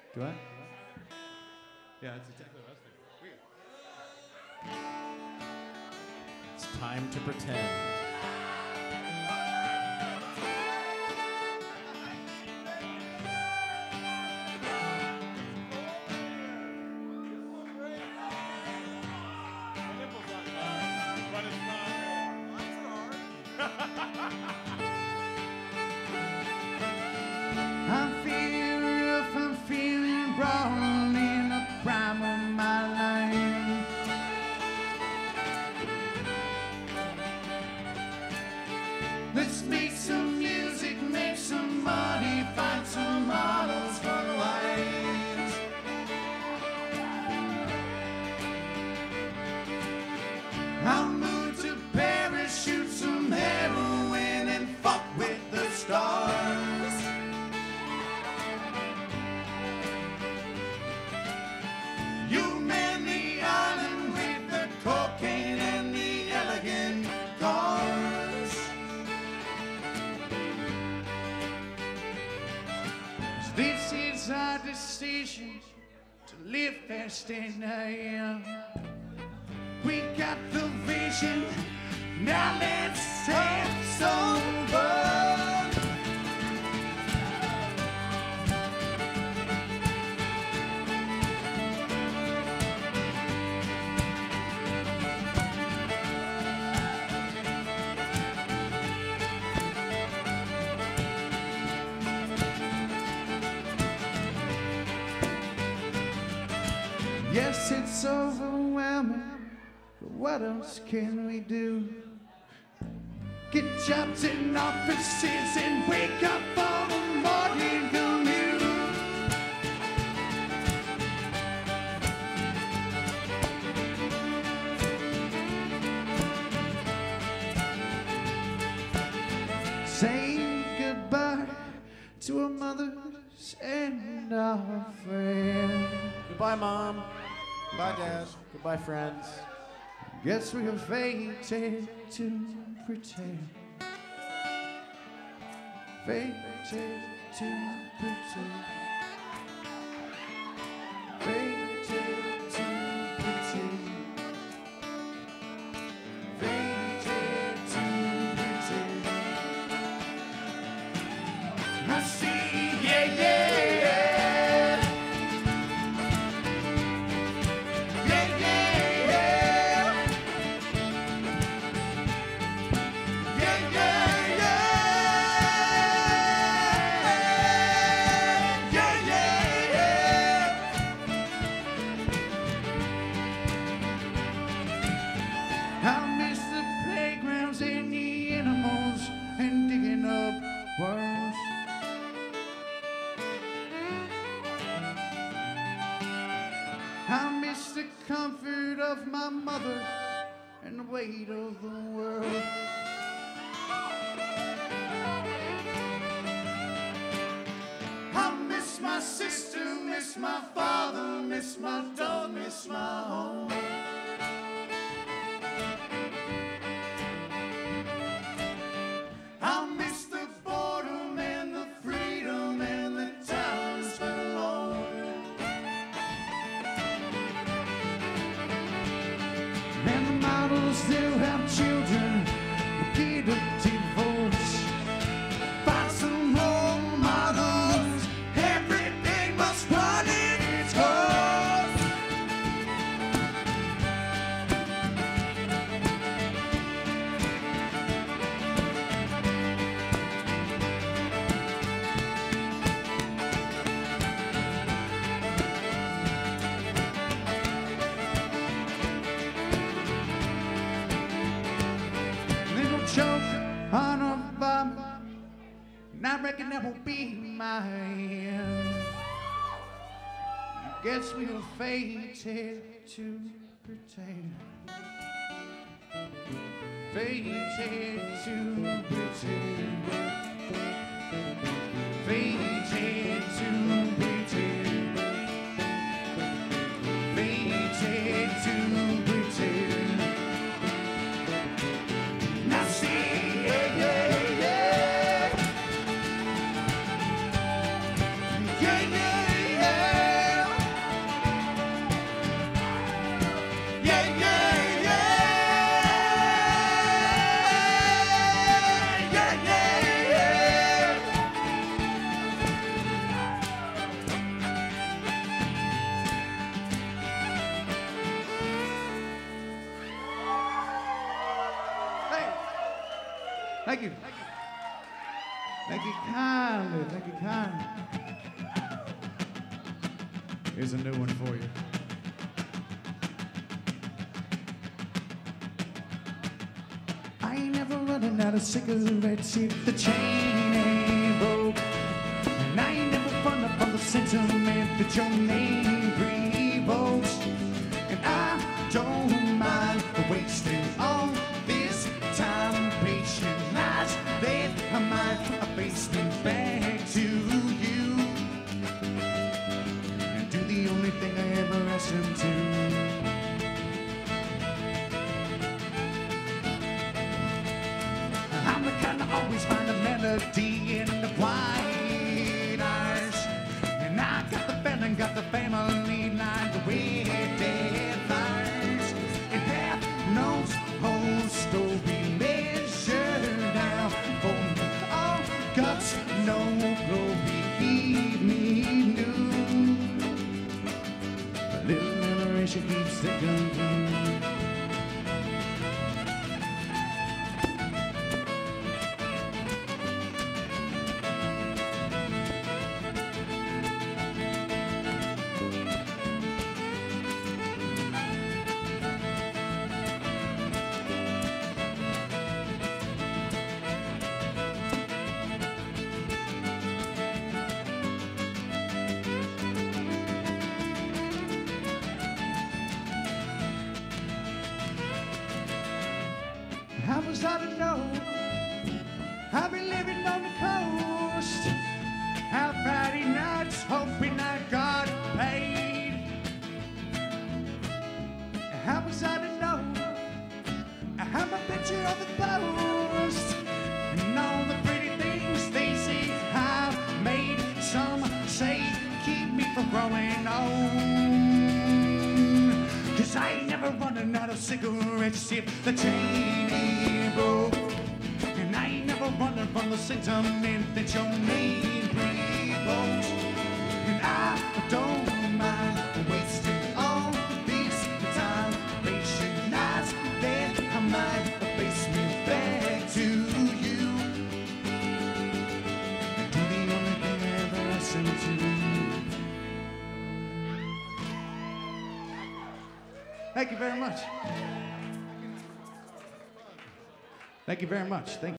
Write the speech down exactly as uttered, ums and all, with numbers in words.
Do I? Yeah, it's exactly what I was thinking. It's time to pretend. I'm feeling rough, I'm feeling broad in the prime of my life. Let's make some music, make some money, find some models for wives. I'll move to Paris, shoot some heroin and fuck with the stars. You man the island with the cocaine and the elegant cars. So this is our decision to live fast and young. We got the vision, now let's have some fun. Yes, it's overwhelming, but what else can we do? Get jobs in offices and wake up for the morning commute. Say goodbye to our mothers and our friends. Goodbye, Mom. Goodbye, Dad. Goodbye, friends. Guess we're fated to pretend. Fated to pretend. Fated to pretend. Fated to pretend. I see, yeah, yeah, yeah. Comfort of my mother and the weight of the world. I miss my sister, miss my father, miss my dog, miss my home. I miss the boredom and the freedom and the times alone. And the models still have children, get a divorce. Find some role models, everything must run in its course. Choke on a bomb, and I reckon that will be my end. Guess we were fated to pretend. Fated to pretend. Fated to pretend. Fated to pretend. Now see, yeah, yeah, yeah. Yeah, yeah, yeah. Thank you. Thank you kindly. Thank you kindly. Here's a new one for you. I ain't never running out of cigarettes if the chain ain't broke. And I ain't never fun up on the sentiment that your name revokes. And I don't mind wasting all this time, patient lies that I might face me back to you and do the only thing I ever asked him to. I'm the kind that always find a melody in the quiet eyes, and I got the feeling, got the family line the way deadlines, and half knows whole story measured out for all guts, no glory, keep me new. A little generation keeps sticking through. How was I to know? I've been living on the coast, out Friday nights hoping I got paid. How was I to know? I have a picture of the post and all the pretty things they say I've made. Some say keep me from growing old, 'cause I ain't never running out of cigarettes if the chain ain't broke. And I ain't never running from the sentiment that your name revokes. And I don't mind wasting all this time, patient nights that I might face me back to you and do the only thing I ever asked him to. Thank you very much. Thank you very much. Thank you.